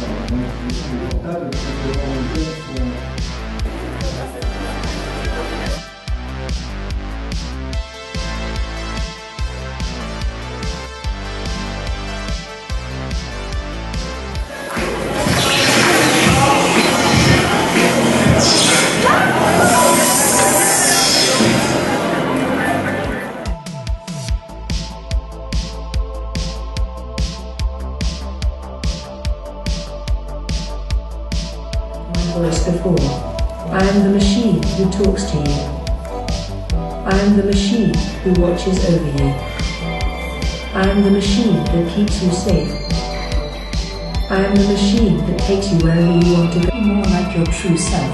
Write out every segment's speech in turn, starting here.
voice before. I am the machine who talks to you. I am the machine who watches over you. I am the machine that keeps you safe. I am the machine that takes you wherever you want to go. Be more like your true self.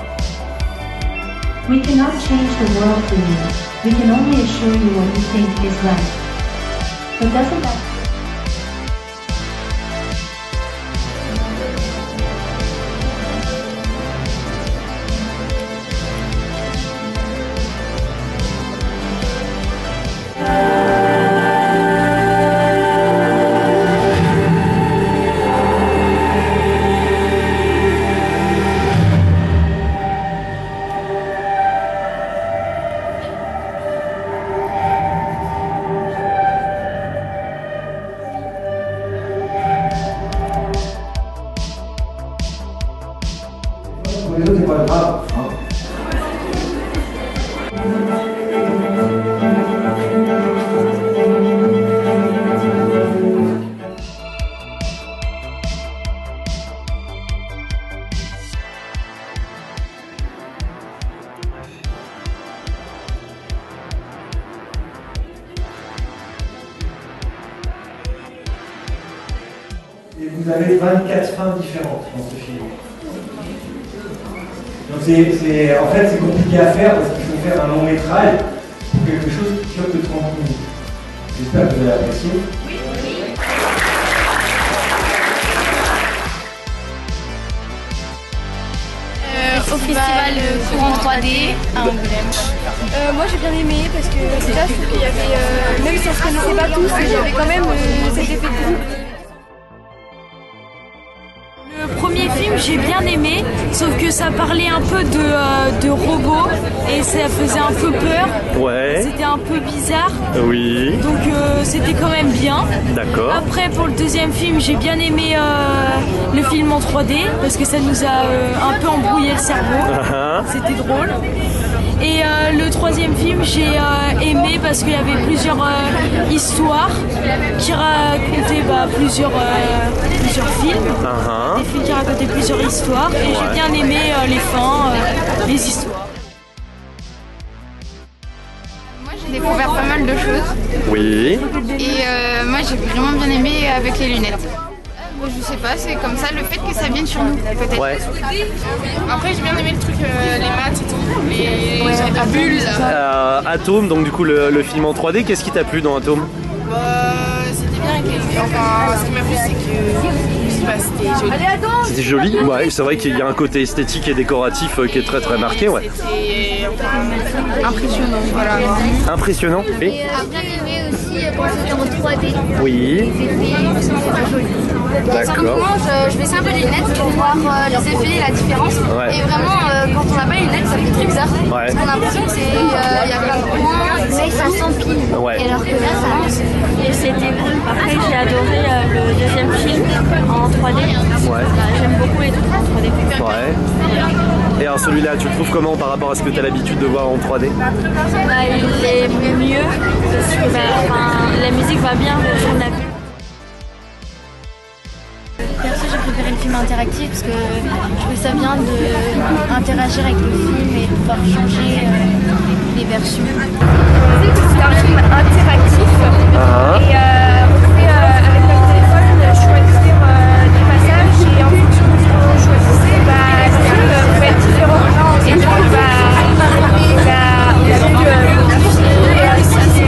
We cannot change the world for you. We can only assure you what you think is right. But doesn't that les autres, c'est pas grave. Et vous avez 24 fins différentes dans ce film. Donc en fait c'est compliqué à faire parce qu'il faut faire un long métrage pour quelque chose qui dure que 30 minutes. J'espère que vous avez apprécié. Au festival Courant 3D à Angoulême. Moi j'ai bien aimé parce que déjà je trouve qu'il y avait, même si on se connaissait pas tous, il y avait quand même cet effet de groupe. Le premier film j'ai bien aimé, sauf que ça parlait un peu de robots et ça faisait un peu peur. Ouais. C'était un peu bizarre. Oui. Donc c'était quand même bien. D'accord. Après pour le deuxième film j'ai bien aimé le film en 3D parce que ça nous a un peu embrouillé le cerveau. C'était drôle. Et le troisième film j'ai aimé parce qu'il y avait plusieurs histoires qui racontaient plusieurs films. Des films qui racontaient plusieurs histoires et j'ai bien aimé les fins, les histoires. Moi j'ai découvert pas mal de choses. Oui. Et moi j'ai vraiment bien aimé avec les lunettes. Je sais pas, c'est comme ça, le fait que ça vienne sur nous, peut-être. Ouais. Après j'ai bien aimé le truc, les maths et tout, les bulles. Atome, donc du coup le film en 3D, qu'est-ce qui t'a plu dans Atome? C'était bien avec les... Enfin, ce qui m'a plu c'est que c'était joli. C'était joli, ouais, c'est vrai qu'il y a un côté esthétique et décoratif qui est très très marqué, ouais. C'était impressionnant, voilà. Impressionnant, oui. J'ai bien aimé aussi quand c'était en 3D. Oui. C'était joli. D'accord. Simplement, je baissais un peu les lunettes pour voir les effets, la différence. Ouais. Et vraiment, quand on n'a pas les lunettes, ça fait très bizarre. Ouais. Parce qu'on a l'impression que c'est il y a plein de points, mais ça s'empile. Ouais. Et alors que là, ça avance. Et c'était cool. Après j'ai adoré le deuxième film en 3D. Ouais. J'aime beaucoup les trucs en 3D. Ouais. Et alors celui-là, tu le trouves comment par rapport à ce que tu as l'habitude de voir en 3D? Il est mieux parce que la musique va bien, on a vu. Perso, j'ai préféré le film interactif parce que je trouvais ça bien d'interagir avec le film et de pouvoir changer les versions. C'est un film interactif et on pouvait avec notre téléphone choisir des passages et en fonction de ce qu'on choisissait, le film pouvait être différent. Et du coup, on a modifier et aussi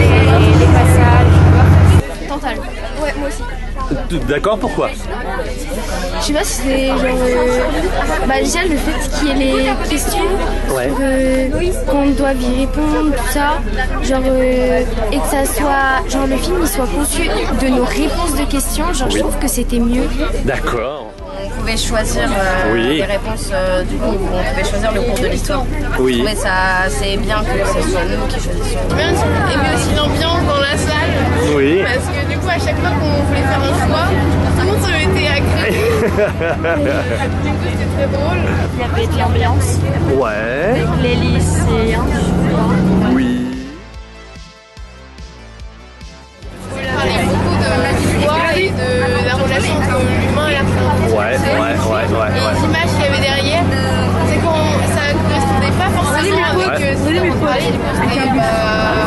les passages. Total. Ouais, moi aussi. D'accord, pourquoi? Je sais pas si c'est genre. Déjà le fait qu'il y ait les questions, qu'on doive y répondre, tout ça. Genre, et que ça soit. Genre le film il soit conçu de nos réponses de questions. Genre je trouve que c'était mieux. D'accord. On pouvait choisir les réponses du coup, on pouvait choisir le cours de l'histoire. Oui. Mais ça, c'est bien que ce soit nous qui choisissions. Bien aimer aussi l'ambiance dans la salle. Oui. Parce que du coup, à chaque fois qu'on voulait faire un choix, tout le monde se mettait à crier. Du coup, c'était très drôle. Il y avait de l'ambiance. Ouais. Avec les lycéens. Oui. On parlait beaucoup de l'histoire et de la relation entre l'humain et la plante. Ouais. Et les images qu'il y avait derrière, c'est quand ça ne correspondait pas forcément avec ce dont on parlait. Du coup, c'était